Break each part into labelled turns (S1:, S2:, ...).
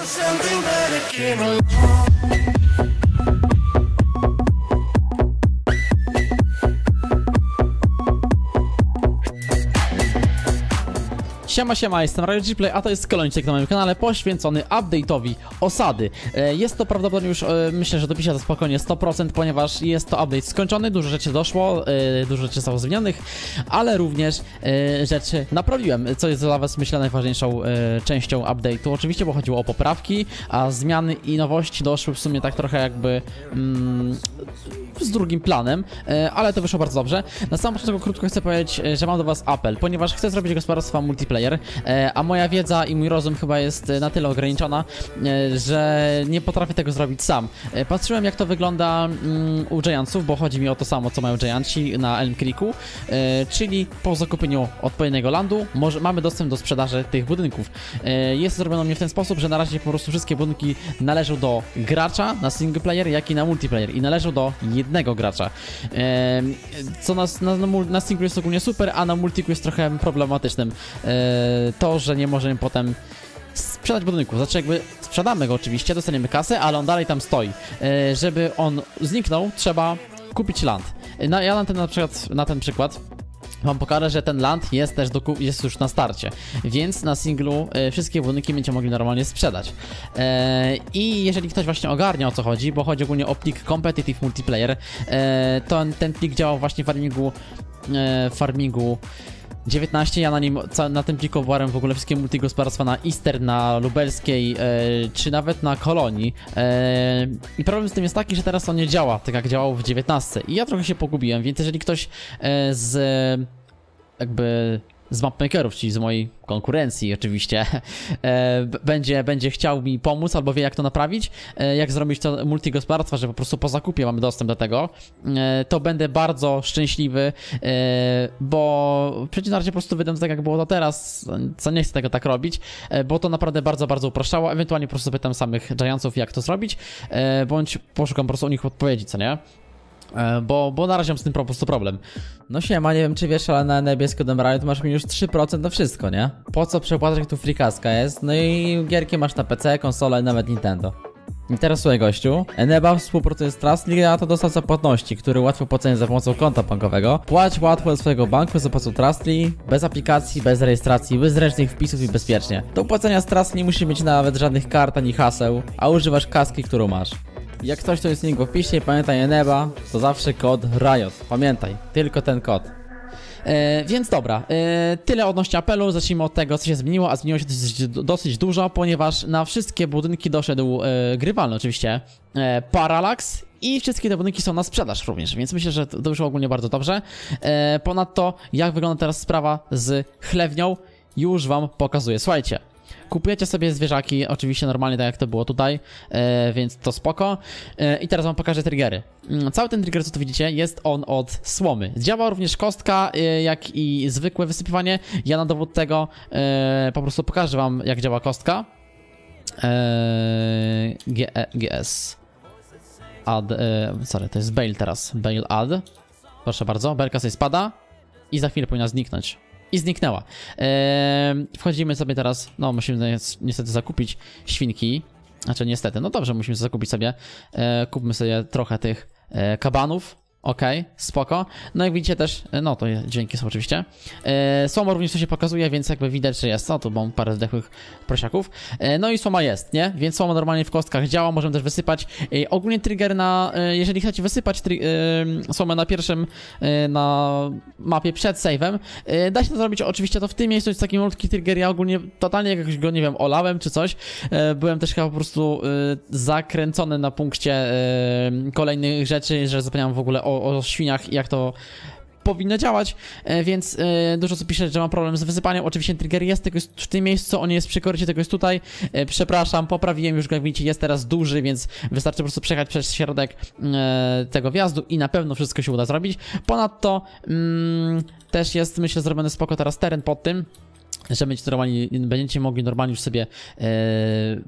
S1: something better came along.
S2: Siema, jestem RioGplay, a to jest kolejny odcinek na moim kanale poświęcony update'owi osady. Jest to prawdopodobnie już, myślę, że dopiszę to spokojnie 100%, ponieważ jest to update skończony, dużo rzeczy doszło, dużo rzeczy zostało zmienionych, ale również rzeczy naprawiłem, co jest dla was, myślę, najważniejszą częścią update'u. Oczywiście, bo chodziło o poprawki, a zmiany i nowości doszły w sumie tak trochę jakby z drugim planem, ale to wyszło bardzo dobrze. Na samym początku krótko chcę powiedzieć, że mam do was apel, ponieważ chcę zrobić gospodarstwa multiplayer, a moja wiedza i mój rozum chyba jest na tyle ograniczona, że nie potrafię tego zrobić sam. Patrzyłem, jak to wygląda u Giantsów, bo chodzi mi o to samo, co mają Giantsi na Elm Creeku, czyli po zakupieniu odpowiedniego landu mamy dostęp do sprzedaży tych budynków. Jest zrobione mnie w ten sposób, że na razie po prostu wszystkie budynki należą do gracza na single player, jak i na multiplayer i należą do jednego gracza. Co na singlu jest ogólnie super, a na multiku jest trochę problematycznym. To, że nie możemy potem sprzedać budynku. Znaczy jakby sprzedamy go oczywiście, dostaniemy kasę, ale on dalej tam stoi. Żeby on zniknął, trzeba kupić land. Ja na ten przykład wam pokażę, że ten land jest też jest już na starcie, więc na singlu wszystkie budynki będziecie mogli normalnie sprzedać. I jeżeli ktoś właśnie ogarnia, o co chodzi, bo chodzi ogólnie o plik Competitive Multiplayer, to ten plik działał właśnie w farmingu 19, ja na tym pliku oparłem w ogóle wszystkie multigospodarstwa na Eastern, na Lubelskiej, czy nawet na Kolonii. I problem z tym jest taki, że teraz on nie działa tak jak działał w 19 i ja trochę się pogubiłem, więc jeżeli ktoś z mapmakerów, czyli z mojej konkurencji oczywiście, będzie chciał mi pomóc albo wie, jak to naprawić, jak zrobić to multigospodarstwa, że po prostu po zakupie mamy dostęp do tego, to będę bardzo szczęśliwy, bo przecież na razie po prostu wydam tak, jak było to teraz, co nie chcę tego tak robić, bo to naprawdę bardzo, bardzo upraszczało. Ewentualnie po prostu pytam samych Giantsów, jak to zrobić, bądź poszukam po prostu u nich odpowiedzi, co nie? Bo na razie mam z tym po prostu problem. No siema, nie wiem czy wiesz, ale na niebiesko Riot masz minus 3% na wszystko, nie? Po co przepłacać, jak tu frikaska jest? No i gierki masz na PC, konsolę, nawet Nintendo. I teraz słuchaj gościu, Eneba współpracuje z Trustly, a to dostawca płatności, który łatwo płacenie za pomocą konta bankowego. Płać łatwo ze swojego banku za pomocą Trustly, bez aplikacji, bez rejestracji, bez zręcznych wpisów i bezpiecznie. Do płacenia z Trustly nie musisz mieć nawet żadnych kart ani haseł, a używasz kaski, którą masz. Jak coś, to jest link w opisie, pamiętaj Eneba, to zawsze kod Riot. Pamiętaj, tylko ten kod. Więc dobra, tyle odnośnie apelu. Zacznijmy od tego, co się zmieniło, a zmieniło się dosyć dużo, ponieważ na wszystkie budynki doszedł grywalny oczywiście Parallax i wszystkie te budynki są na sprzedaż również, więc myślę, że to wyszło ogólnie bardzo dobrze. Ponadto, jak wygląda teraz sprawa z chlewnią, już wam pokazuję. Słuchajcie. Kupujecie sobie zwierzaki, oczywiście normalnie tak jak to było tutaj, więc to spoko. I teraz wam pokażę triggery. Cały ten trigger, co tu widzicie, jest on od słomy. Działa również kostka, jak i zwykłe wysypywanie. Ja na dowód tego po prostu pokażę wam, jak działa kostka. GS add, sorry, to jest bail teraz. Bail add. Proszę bardzo, belka sobie spada i za chwilę powinna zniknąć. I zniknęła. Wchodzimy sobie teraz, no musimy niestety zakupić świnki. Znaczy niestety, no dobrze, musimy zakupić sobie. Kupmy sobie trochę tych kabanów. Okej, spoko. No jak widzicie też, no to dźwięki są oczywiście. Słoma również tu się pokazuje, więc jakby widać, że jest. No tu mam parę zdechłych prosiaków. No i słoma jest, nie? Więc słoma normalnie w kostkach działa, możemy też wysypać. Ogólnie trigger jeżeli chcecie wysypać słomę na pierwszym, na mapie przed save'em, da się to zrobić oczywiście to w tym miejscu, jest taki malutki trigger, ja ogólnie totalnie jakoś go, nie wiem, olałem czy coś. Byłem też chyba po prostu zakręcony na punkcie kolejnych rzeczy, że zapomniałem w ogóle o świniach i jak to powinno działać, więc dużo co pisze, że mam problem z wysypaniem. Oczywiście trigger jest, tylko jest w tym miejscu, on nie jest przy korycie, tego jest tutaj. Przepraszam, poprawiłem już go, jak widzicie, jest teraz duży, więc wystarczy po prostu przejechać przez środek tego wjazdu i na pewno wszystko się uda zrobić. Ponadto też jest, myślę, zrobiony spoko teraz teren pod tym, że będziecie mogli normalnie już sobie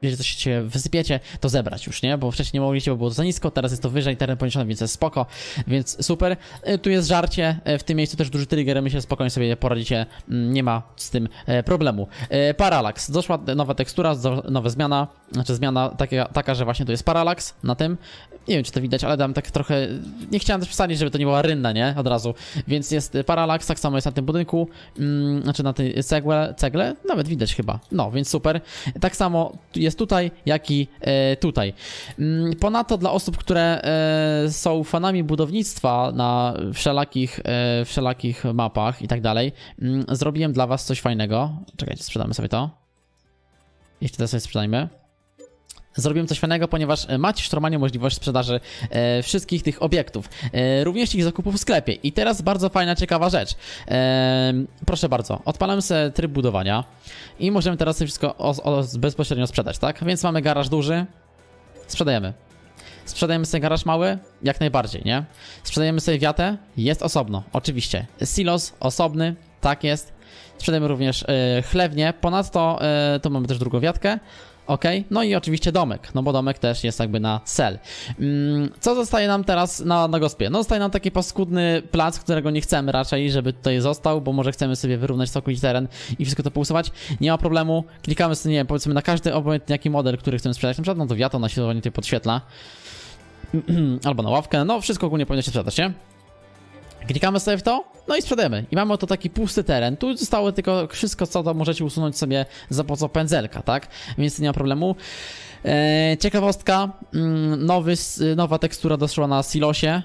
S2: jeżeli coś się wysypiecie, to zebrać już, nie? Bo wcześniej nie mogliście, bo było to za nisko, teraz jest to wyżej, teren poniesiony, więc jest spoko, więc super. Tu jest żarcie, w tym miejscu też duży trigger, myślę, że spokojnie sobie poradzicie, nie ma z tym problemu. Parallax, doszła nowa tekstura, nowa zmiana, znaczy zmiana taka, że właśnie tu jest parallax na tym. Nie wiem, czy to widać, ale dam tak trochę, nie chciałem też wsadzić, żeby to nie była rynna, nie? Od razu, więc jest parallax, tak samo jest na tym budynku, znaczy na tej cegle, nawet widać chyba, no, więc super. Tak samo jest tutaj, jak i tutaj. Ponadto dla osób, które są fanami budownictwa na wszelakich mapach i tak dalej, zrobiłem dla was coś fajnego. Czekajcie, sprzedamy sobie to. Jeszcze teraz sobie sprzedajmy. Zrobiłem coś fajnego, ponieważ macie już normalnie możliwość sprzedaży wszystkich tych obiektów, również ich zakupów w sklepie. I teraz bardzo fajna, ciekawa rzecz. Proszę bardzo, odpalamy sobie tryb budowania i możemy teraz sobie wszystko bezpośrednio sprzedać, tak? Więc mamy garaż duży, sprzedajemy. Sprzedajemy sobie garaż mały? Jak najbardziej, nie? Sprzedajemy sobie wiatę? Jest osobno, oczywiście. Silos osobny, tak jest. Sprzedajemy również chlewnię, ponadto tu mamy też drugą wiatkę. Ok, no i oczywiście domek, no bo domek też jest jakby na sell. Co zostaje nam teraz na gospie? No zostaje nam taki paskudny plac, którego nie chcemy raczej, żeby tutaj został, bo może chcemy sobie wyrównać całkowicie teren i wszystko to pousuwać. Nie ma problemu, klikamy sobie, nie wiem, powiedzmy na każdy obojętnie jaki model, który chcemy sprzedać, na przykład no to wiatło naśladowanie tutaj podświetla. Albo na ławkę, no wszystko ogólnie powinno się sprzedać, nie? Klikamy sobie w to, no i sprzedajemy. I mamy oto taki pusty teren. Tu zostało tylko wszystko, co to możecie usunąć sobie za pomocą pędzelka, tak? Więc nie ma problemu. Ciekawostka, nowa tekstura doszła na silosie.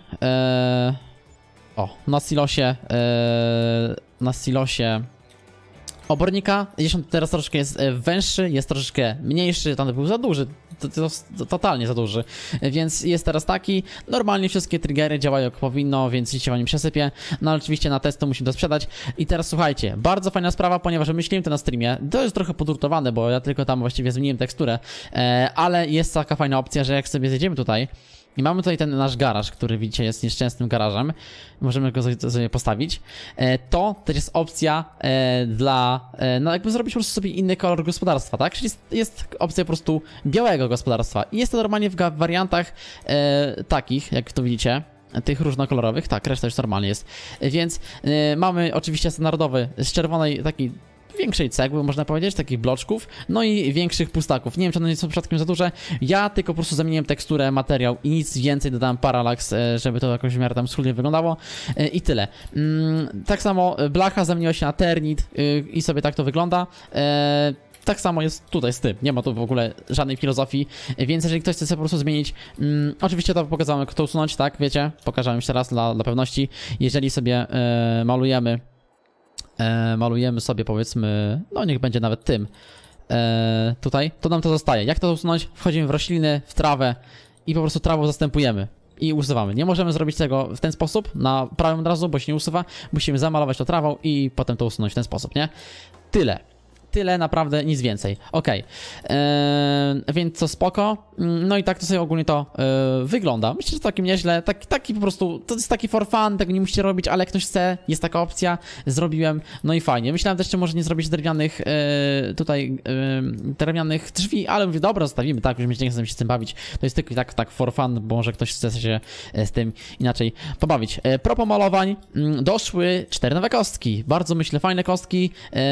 S2: Na silosie obornika. Zresztą teraz troszeczkę jest węższy, jest troszeczkę mniejszy, tam był za duży, totalnie za duży, więc jest teraz taki. Normalnie wszystkie triggery działają jak powinno, więc nic się wam nie przesypie. No ale oczywiście na test to musimy to sprzedać. I teraz słuchajcie, bardzo fajna sprawa, ponieważ wymyśliłem to na streamie. To jest trochę podrutowane, bo ja tylko tam właściwie zmieniłem teksturę, ale jest taka fajna opcja, że jak sobie zjedziemy tutaj i mamy tutaj ten nasz garaż, który widzicie jest nieszczęsnym garażem. Możemy go sobie postawić. To też jest opcja no jakby zrobić po prostu sobie inny kolor gospodarstwa, tak? Czyli jest opcja po prostu białego gospodarstwa. I jest to normalnie w wariantach takich, jak to widzicie. Tych różnokolorowych, tak, reszta już normalnie jest. Więc mamy oczywiście standardowy z czerwonej takiej większej cegły, można powiedzieć, takich bloczków, no i większych pustaków. Nie wiem, czy one nie są przypadkiem za duże. Ja tylko po prostu zamieniłem teksturę, materiał i nic więcej, dodałem parallax, żeby to jakoś w miarę tam schludnie wyglądało i tyle. Tak samo blacha zamieniła się na ternit i sobie tak to wygląda. Tak samo jest tutaj z tym, nie ma tu w ogóle żadnej filozofii, więc jeżeli ktoś chce sobie po prostu zmienić, oczywiście to pokazałem, jak to usunąć, tak, wiecie, pokażę jeszcze raz dla pewności. Jeżeli sobie malujemy sobie, powiedzmy, no niech będzie nawet tym tutaj, to nam to zostaje. Jak to usunąć? Wchodzimy w rośliny, w trawę i po prostu trawą zastępujemy i usuwamy. Nie możemy zrobić tego w ten sposób, na prawym od razu, bo się nie usuwa. Musimy zamalować to trawą i potem to usunąć w ten sposób, nie? Tyle. Tyle, naprawdę, nic więcej. Okej. Więc co spoko. No i tak to sobie ogólnie to wygląda. Myślę, że całkiem nieźle. Taki po prostu, to jest taki for fun, tego nie musicie robić, ale jak ktoś chce, jest taka opcja, zrobiłem, no i fajnie. Myślałem też, czy może nie zrobić drewnianych drewnianych drzwi, ale mówię, dobra, zostawimy, tak, już nie chcę się z tym bawić. To jest tylko tak for fun, bo może ktoś chce się z tym inaczej pobawić. Propos malowań, doszły 4 nowe kostki. Bardzo, myślę, fajne kostki.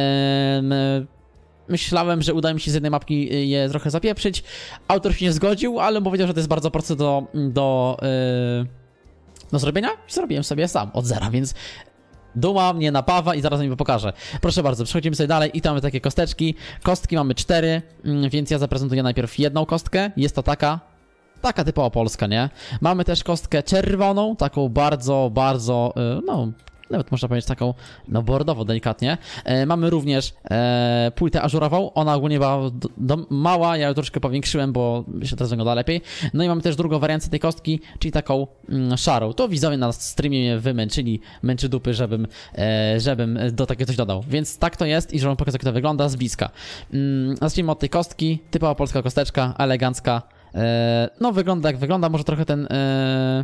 S2: Myślałem, że uda mi się z jednej mapki je trochę zapieprzyć. Autor się nie zgodził, ale powiedział, że to jest bardzo proste do zrobienia. Zrobiłem sobie sam od zera, więc duma mnie napawa i zaraz mi pokażę. Proszę bardzo, przechodzimy sobie dalej i tam mamy takie kosteczki. Kostki mamy 4, więc ja zaprezentuję najpierw jedną kostkę. Jest to taka typowo polska, nie? Mamy też kostkę czerwoną, taką bardzo, no nawet można powiedzieć taką, no bordowo delikatnie. Mamy również płytę ażurową, ona ogólnie była mała, ja ją troszkę powiększyłem, bo się teraz wygląda lepiej. No i mamy też drugą wariancję tej kostki, czyli taką szarą. To widzowie na streamie mnie wymęczyli, męczy dupy, żebym do takiego coś dodał. Więc tak to jest i żebym pokazał, jak to wygląda z bliska. Zacznijmy od tej kostki, typowa polska kosteczka, elegancka. No wygląda jak wygląda, może trochę ten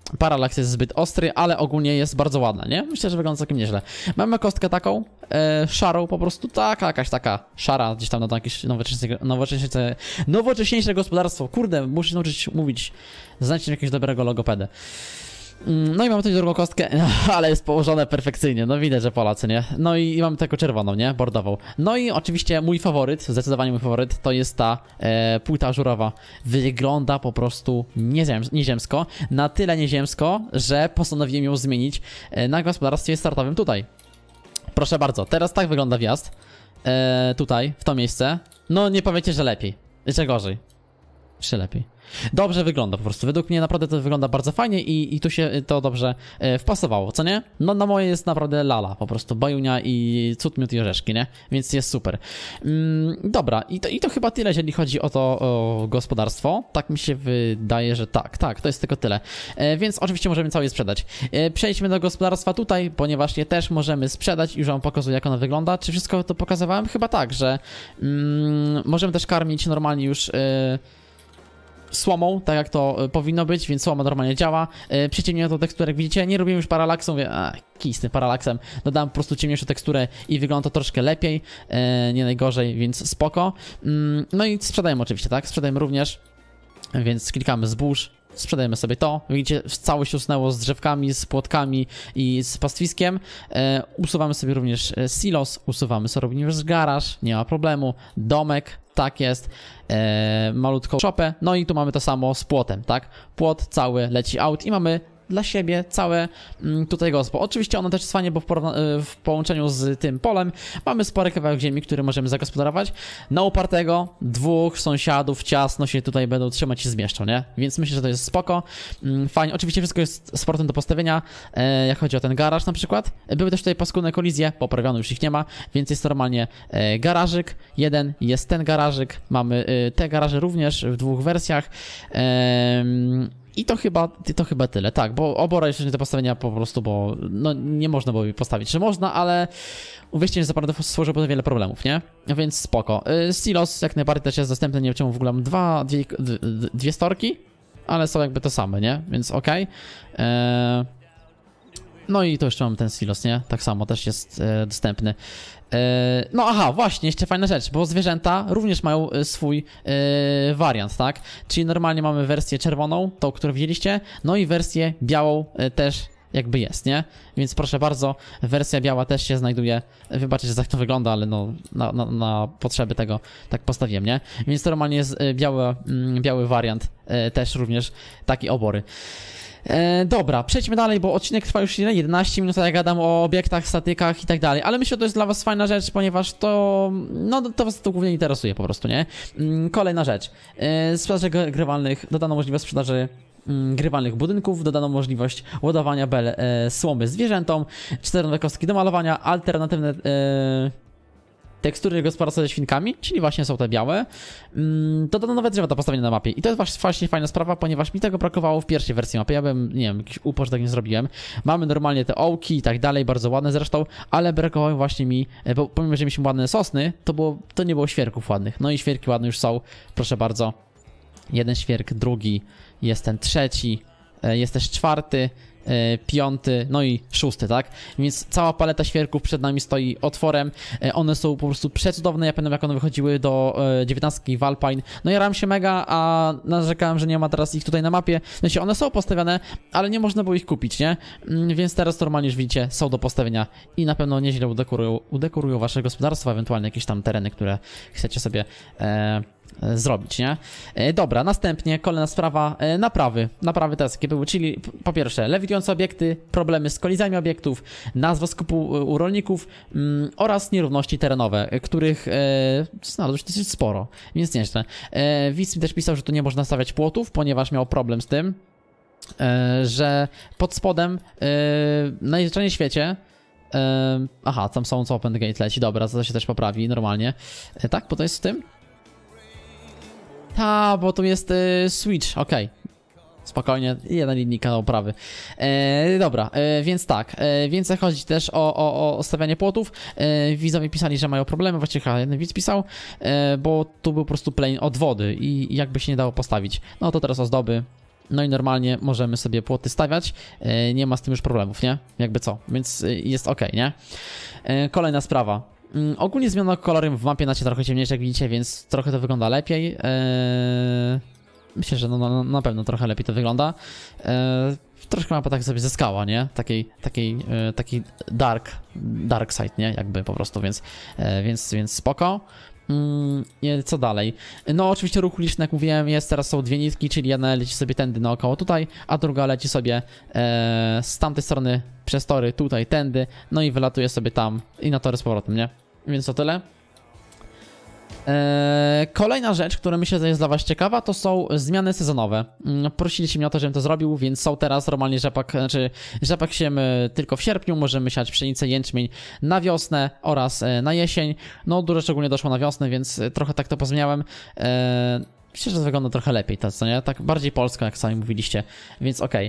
S2: Paralaks jest zbyt ostry, ale ogólnie jest bardzo ładna, nie? Myślę, że wygląda całkiem nieźle. Mamy kostkę taką, szarą po prostu, taka, jakaś taka szara, gdzieś tam na jakieś nowocześniejsze gospodarstwo. Kurde, muszę się nauczyć mówić, znajdźcie jakiegoś dobrego logopedę. No i mamy tutaj drugą kostkę, ale jest położone perfekcyjnie, no widać, że Polacy, nie? No i mamy taką czerwoną, nie? Bordową. No i oczywiście mój faworyt, zdecydowanie mój faworyt, to jest ta płyta ażurowa. Wygląda po prostu nieziemsko, na tyle nieziemsko, że postanowiłem ją zmienić na gospodarstwie startowym tutaj. Proszę bardzo, teraz tak wygląda wjazd, tutaj, w to miejsce. No nie powiecie, że lepiej, że gorzej. Czy lepiej? Dobrze wygląda po prostu. Według mnie naprawdę to wygląda bardzo fajnie i tu się to dobrze wpasowało, co nie? No na moje jest naprawdę lala, po prostu bajunia i cud, miód i orzeszki, nie? Więc jest super. Dobra, i to chyba tyle, jeżeli chodzi o gospodarstwo. Tak mi się wydaje, że tak, to jest tylko tyle. Więc oczywiście możemy cały je sprzedać. Przejdźmy do gospodarstwa tutaj, ponieważ je też możemy sprzedać i już wam pokazuję, jak ono wygląda. Czy wszystko to pokazywałem? Chyba tak, że możemy też karmić normalnie już słomą, tak jak to powinno być, więc słoma normalnie działa. Przyciemniłem tą teksturę, jak widzicie, nie robiłem już paralaksu, mówię, kij z tym paralaksem, dodałem po prostu ciemniejszą teksturę i wygląda to troszkę lepiej, nie najgorzej, więc spoko. No i sprzedajemy oczywiście, tak? Sprzedajemy również, więc klikamy zbóż, sprzedajemy sobie to. Widzicie, całość się usunęło z drzewkami, z płotkami i z pastwiskiem. Usuwamy sobie również silos, usuwamy sobie również garaż, nie ma problemu. Domek, tak jest. Malutką szopę. No i tu mamy to samo z płotem, tak? Płot cały leci out i mamy dla siebie całe tutaj gospo. Oczywiście ono też jest fajnie, bo w połączeniu z tym polem mamy spory kawałek ziemi, który możemy zagospodarować. Na upartego dwóch sąsiadów ciasno się tutaj będą trzymać i zmieszczą, nie? Więc myślę, że to jest spoko. Fajnie. Oczywiście wszystko jest z portem do postawienia, jak chodzi o ten garaż na przykład. Były też tutaj paskudne kolizje, poprawione już ich nie ma, więc jest normalnie garażyk. Jeden jest ten garażyk. Mamy te garaże również w dwóch wersjach. I to chyba tyle, tak, bo obora jeszcze nie do postawienia po prostu, bo no nie można było jej postawić, że można, ale uwierzcie, że naprawdę stworzyło wiele problemów, nie? Więc spoko. Silos jak najbardziej też jest dostępny, nie wiem czemu w ogóle mam dwie storki, ale są jakby to same, nie? Więc okej. No i to jeszcze mam ten silos, nie? Tak samo też jest dostępny. No aha, właśnie, jeszcze fajna rzecz, bo zwierzęta również mają swój wariant, tak? Czyli normalnie mamy wersję czerwoną, tą, którą widzieliście, no i wersję białą też jakby jest, nie? Więc proszę bardzo, wersja biała też się znajduje, wybaczcie, że tak to wygląda, ale no na potrzeby tego tak postawiłem, nie? Więc to normalnie jest biały wariant, też również takie obory. Dobra, przejdźmy dalej, bo odcinek trwa już 11 minut, a ja gadam o obiektach, statykach i tak dalej, ale myślę, że to jest dla was fajna rzecz, ponieważ to, no to was to głównie interesuje po prostu, nie? Kolejna rzecz, sprzedaży grywalnych, dodano możliwość sprzedaży grywalnych budynków, dodano możliwość ładowania słomy zwierzętom, 4 nowe kostki do malowania, alternatywne tekstury gospodarstwa ze świnkami, czyli właśnie są te białe. Dodano nowe drzewa do postawienia na mapie. I to jest właśnie fajna sprawa, ponieważ mi tego brakowało w pierwszej wersji mapy. Ja bym, nie wiem, jakiś upor, że tak nie zrobiłem. Mamy normalnie te ołki i tak dalej, bardzo ładne zresztą, ale brakowało właśnie mi, bo pomimo, że mieliśmy ładne sosny, to nie było świerków ładnych. No i świerki ładne już są, proszę bardzo. Jeden świerk, drugi, jest ten trzeci, jest też czwarty, 5, no i 6, tak? Więc cała paleta świerków przed nami stoi otworem. One są po prostu przecudowne. Ja pamiętam, jak one wychodziły do 19 w Alpine. No jarałem się mega, a narzekałem, że nie ma teraz ich tutaj na mapie. Znaczy, one są postawione, ale nie można było ich kupić, nie? Więc teraz normalnie już widzicie, są do postawienia i na pewno nieźle udekorują wasze gospodarstwo, ewentualnie jakieś tam tereny, które chcecie sobie zrobić, nie? Dobra, następnie kolejna sprawa, naprawy te jakie były, czyli po pierwsze lewitujące obiekty, problemy z kolizjami obiektów, nazwa skupu u rolników oraz nierówności terenowe, których znalazło się dosyć sporo, więc nieźle. Widz mi też pisał, że tu nie można stawiać płotów, ponieważ miał problem z tym, że pod spodem na najzwyczajniej w świecie aha, tam są co Open Gate leci, dobra, to się też poprawi normalnie. Tak, bo to jest w tym? Ta, bo tu jest switch, okej. Spokojnie, jeden linijka do oprawy. Dobra, więc tak, więcej chodzi też o stawianie płotów. Widzowie pisali, że mają problemy, właściwie chyba jeden widz pisał, bo tu był po prostu plane od wody i jakby się nie dało postawić. No to teraz ozdoby. No i normalnie możemy sobie płoty stawiać, nie ma z tym już problemów, nie? Jakby co, więc jest ok, nie? Kolejna sprawa. Ogólnie zmiana koloru w mapie macie trochę ciemniejsze, jak widzicie, więc trochę to wygląda lepiej. Myślę, że no, na pewno trochę lepiej to wygląda. Troszkę mapa tak sobie zyskała, nie? Taki dark side, nie? Jakby po prostu, więc spoko. Co dalej? No oczywiście ruch uliczny, jak mówiłem, teraz są dwie nitki, czyli jedna leci sobie tędy naokoło tutaj, a druga leci sobie z tamtej strony przez tory tutaj, tędy, no i wylatuje sobie tam i na tory z powrotem, nie? Więc to tyle. Kolejna rzecz, która myślę, że jest dla was ciekawa, to są zmiany sezonowe. Prosiliście mnie o to, żebym to zrobił, więc są teraz normalnie rzepak siemy tylko w sierpniu, możemy siać pszenicę, jęczmień na wiosnę oraz na jesień. No dużo szczególnie doszło na wiosnę, więc trochę tak to pozmieniałem. Myślę, że to wygląda trochę lepiej, to co nie? Tak bardziej polsko, jak sami mówiliście, więc okej.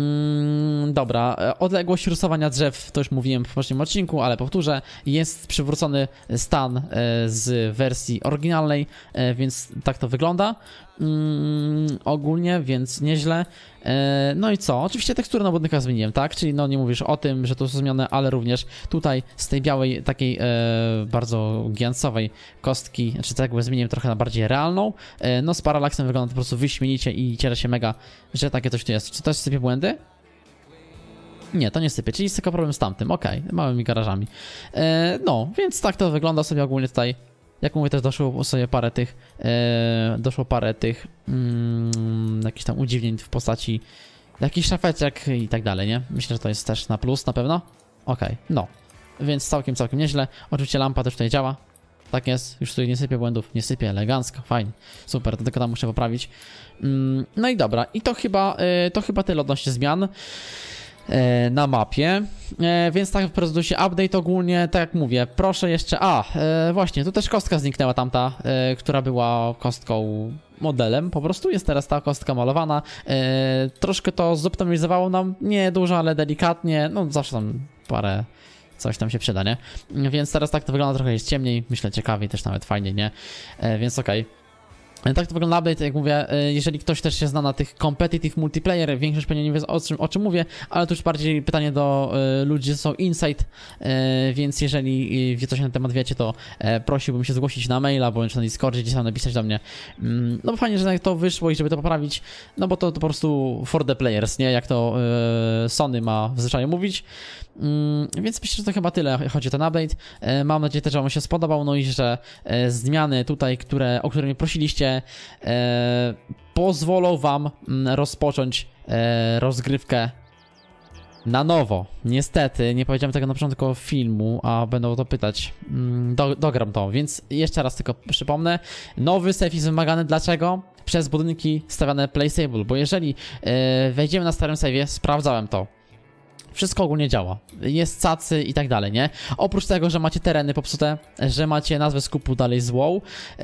S2: Dobra, odległość rysowania drzew, to już mówiłem w poprzednim odcinku, ale powtórzę, jest przywrócony stan z wersji oryginalnej, więc tak to wygląda. Ogólnie, więc nieźle. No i co? Oczywiście tekstury na budynkach zmieniłem, tak? Czyli no nie mówisz o tym, że to są zmiany, ale również tutaj z tej białej, takiej bardzo gigantowej kostki, znaczy tak jakby zmieniłem trochę na bardziej realną. No z paralaksem wygląda to po prostu wyśmienicie i cieszę się mega, że takie coś tu jest. Czy to jest sypie błędy? Nie, to nie sypie, czyli jest tylko problem z tamtym, okej, małymi garażami. No, więc tak to wygląda sobie ogólnie tutaj. Jak mówię, też doszło sobie parę tych jakichś tam udziwnień w postaci jakichś szafeczek i tak dalej, nie? Myślę, że to jest też na plus na pewno. Okej, no. Więc całkiem nieźle. Oczywiście lampa też tutaj działa. Tak jest, już tutaj nie sypie błędów, nie sypie, elegancko, fajnie. Super, to tylko tam muszę poprawić. No i dobra, i to chyba tyle odnośnie zmian na mapie, więc tak prezentuje się update ogólnie, tak jak mówię, proszę jeszcze, właśnie, tu też kostka zniknęła tamta, która była kostką modelem, po prostu jest teraz ta kostka malowana, troszkę to zoptymalizowało nam, nie dużo, ale delikatnie, no zawsze tam coś tam się przyda, nie? Więc teraz tak to wygląda, trochę jest ciemniej, myślę ciekawiej, też nawet fajniej, nie? Więc okej. Tak to wygląda update, jak mówię, jeżeli ktoś też się zna na tych competitive multiplayer, większość pewnie nie wie o czym mówię, ale to już bardziej pytanie do ludzi, co są inside, więc jeżeli coś na ten temat wiecie, to prosiłbym się zgłosić na maila, bądź na Discordzie, gdzieś tam napisać do mnie. No bo fajnie, że to wyszło i żeby to poprawić, no bo to po prostu for the players, nie? Jak to Sony ma w zwyczaju mówić. Więc myślę, że to chyba tyle, chodzi o ten update. Mam nadzieję też, że wam się spodobał, no i że zmiany tutaj, o które mnie prosiliście, pozwolą wam rozpocząć rozgrywkę na nowo. Niestety, nie powiedziałem tego na początku filmu, a będą o to pytać. Dogram to, więc jeszcze raz tylko przypomnę. Nowy save jest wymagany. Dlaczego? Przez budynki stawiane placeable, bo jeżeli wejdziemy na starym save'ie, sprawdzałem to. Wszystko ogólnie działa. Jest cacy i tak dalej, nie? Oprócz tego, że macie tereny popsute, że macie nazwę skupu dalej złą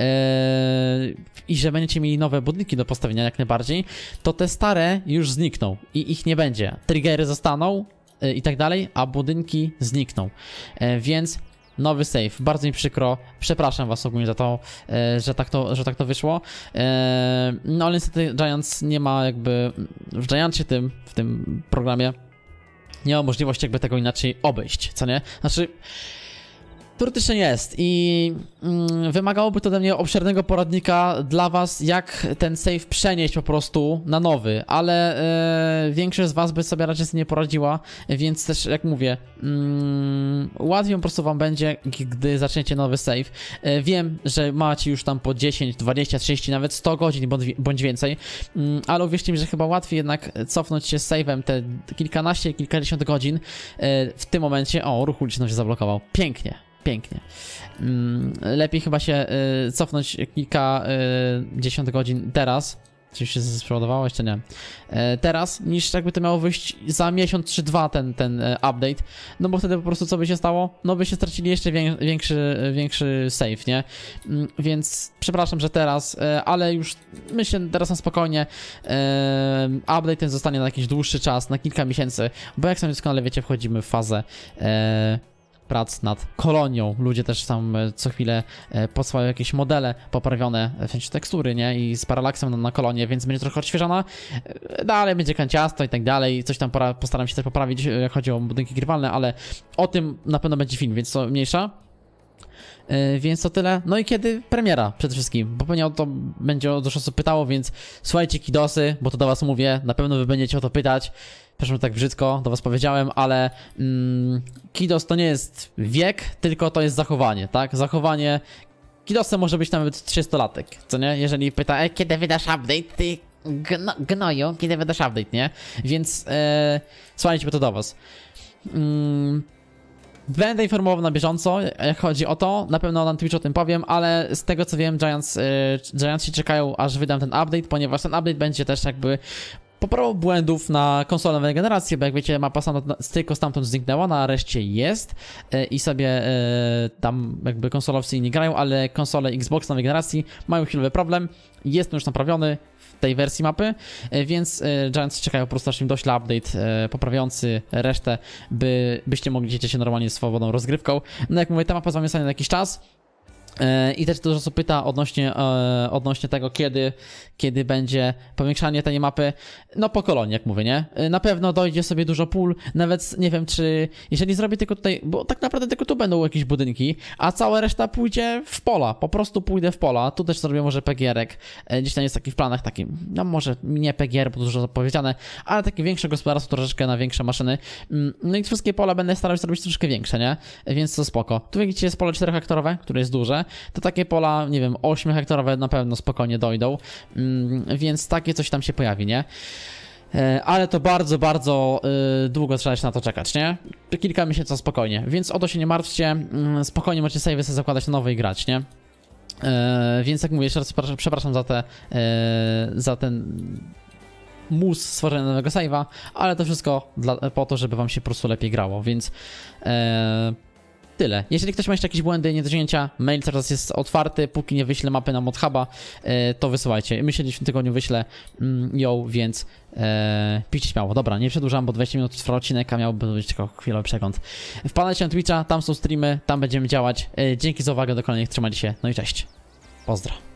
S2: i że będziecie mieli nowe budynki do postawienia jak najbardziej, to te stare już znikną i ich nie będzie. Triggery zostaną i tak dalej, a budynki znikną. Więc nowy save. Bardzo mi przykro. Przepraszam was ogólnie za to, że tak to wyszło. No ale niestety Giants nie ma jakby w Giantsie w tym programie nie ma możliwości jakby tego inaczej obejść, co nie? Znaczy, teoretycznie jest i wymagałoby to ode mnie obszernego poradnika dla was, jak ten save przenieść po prostu na nowy, ale większość z was by sobie raczej nie poradziła, więc też jak mówię, łatwiej po prostu wam będzie, gdy zaczniecie nowy save. Wiem, że macie już tam po 10, 20, 30, nawet 100 godzin bądź więcej, ale uwierzcie mi, że chyba łatwiej jednak cofnąć się z save'em te kilkanaście, kilkadziesiąt godzin w tym momencie. O, ruch uliczny się zablokował. Pięknie. Pięknie. Lepiej chyba się cofnąć kilkadziesiąt godzin teraz. Czy się przeładowało? Jeszcze nie. Teraz, niż jakby to miało wyjść za miesiąc czy dwa ten update. No bo wtedy po prostu co by się stało? No by się stracili jeszcze większy save, nie? Więc przepraszam, że teraz, ale już myślę teraz na spokojnie. Update ten zostanie na jakiś dłuższy czas, na kilka miesięcy, bo jak sami doskonale wiecie, wchodzimy w fazę prac nad kolonią. Ludzie też tam co chwilę podsyłają jakieś modele poprawione, w sensie tekstury, nie? I z paralaksem na kolonię, więc będzie trochę odświeżona. Dalej będzie kanciasto i tak dalej. Coś tam postaram się też poprawić, jak chodzi o budynki grywalne, ale o tym na pewno będzie film, więc to mniejsza. Więc to tyle. No i kiedy premiera przede wszystkim, bo pewnie o to będzie dużo osób pytało, więc słuchajcie kidosy, bo to do was mówię, na pewno wy będziecie o to pytać. Przepraszam, tak brzydko do was powiedziałem, ale kidos to nie jest wiek, tylko to jest zachowanie, tak? Zachowanie. Kidosem może być nawet 300-latek, co nie? Jeżeli pyta, kiedy wydasz update, ty gnoju, kiedy wydasz update, nie? Więc słuchajcie, bo to do was. Będę informował na bieżąco, jak chodzi o to, na pewno na Twitchu o tym powiem, ale z tego co wiem, Giants się czekają, aż wydam ten update, ponieważ ten update będzie też jakby poprawą błędów na konsolę nowej generacji, bo jak wiecie, mapa tylko stamtąd zniknęła, na reszcie jest i sobie tam jakby konsolowcy nie grają, ale konsole Xbox nowej generacji mają chwilowy problem, jest on już naprawiony w tej wersji mapy, więc Giants czekają po prostu, aż im dośle update poprawiający resztę, byście mogli cieszyć się normalnie swobodną rozgrywką. No jak mówię, ta mapa z wami zostanie na jakiś czas. I też dużo osób pyta odnośnie tego, kiedy będzie powiększanie tej mapy. No po kolonii, jak mówię, nie? Na pewno dojdzie sobie dużo pól, nawet nie wiem czy, jeżeli zrobię tylko tutaj, bo tak naprawdę tylko tu będą jakieś budynki, a cała reszta pójdzie w pola, po prostu pójdę w pola. Tu też zrobię może PGR-ek, gdzieś tam jest taki w planach taki, no może nie PGR, bo dużo zapowiedziane, ale takie większe gospodarstwo, troszeczkę na większe maszyny. No i wszystkie pola będę starał się zrobić troszeczkę większe, nie? Więc to spoko. Tu widzicie jest pole 4-hektorowe, które jest duże. To takie pola, nie wiem, 8-hektorowe na pewno spokojnie dojdą, więc takie coś tam się pojawi, nie? Ale to bardzo, bardzo długo trzeba się na to czekać, nie? Kilka miesięcy spokojnie, więc o to się nie martwcie, spokojnie możecie save'y sobie zakładać na nowe i grać, nie? Więc jak mówię, jeszcze raz przepraszam za ten mus stworzenia nowego save'a, ale to wszystko po to, żeby wam się po prostu lepiej grało, więc tyle. Jeżeli ktoś ma jeszcze jakieś błędy, niedociągnięcia, mail teraz jest otwarty, póki nie wyślę mapy na ModHuba, to wysyłajcie. Myślę, że w tym tygodniu wyślę ją, więc piszcie śmiało. Dobra, nie przedłużam, bo 20 minut trwa odcinek, a miałby być tylko chwilowy przegląd. Wpadajcie na Twitcha, tam są streamy, tam będziemy działać. Dzięki za uwagę, do kolejnych, trzymajcie się, no i cześć. Pozdro.